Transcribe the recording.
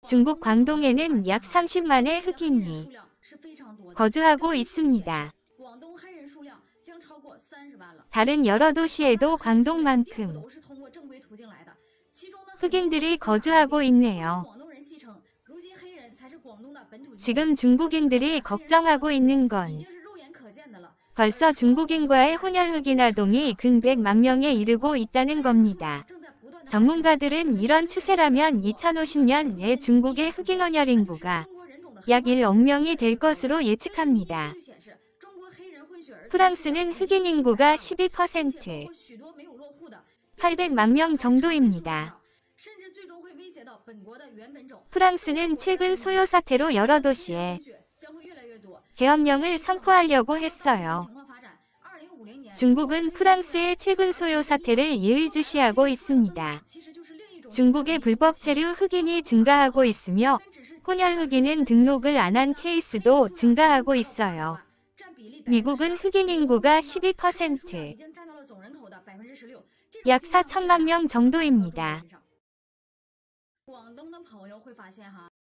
중국 광동에는 약 30만의 흑인이 거주하고 있습니다. 다른 여러 도시에도 광동만큼 흑인들이 거주하고 있네요. 지금 중국인들이 걱정하고 있는 건 벌써 중국인과의 혼혈 흑인 아동이 근 100만 명에 이르고 있다는 겁니다. 전문가들은 이런 추세라면 2050년에 중국의 흑인 혼혈 인구가 약 1억 명이 될 것으로 예측합니다. 프랑스는 흑인 인구가 12%, 800만 명 정도입니다. 프랑스는 최근 소요 사태로 여러 도시에 계엄령을 선포하려고 했어요. 중국은 프랑스의 최근 소요 사태를 예의주시하고 있습니다. 중국의 불법 체류 흑인이 증가하고 있으며 혼혈 흑인은 등록을 안 한 케이스도 증가하고 있어요. 미국은 흑인 인구가 12%, 약 4천만 명 정도입니다.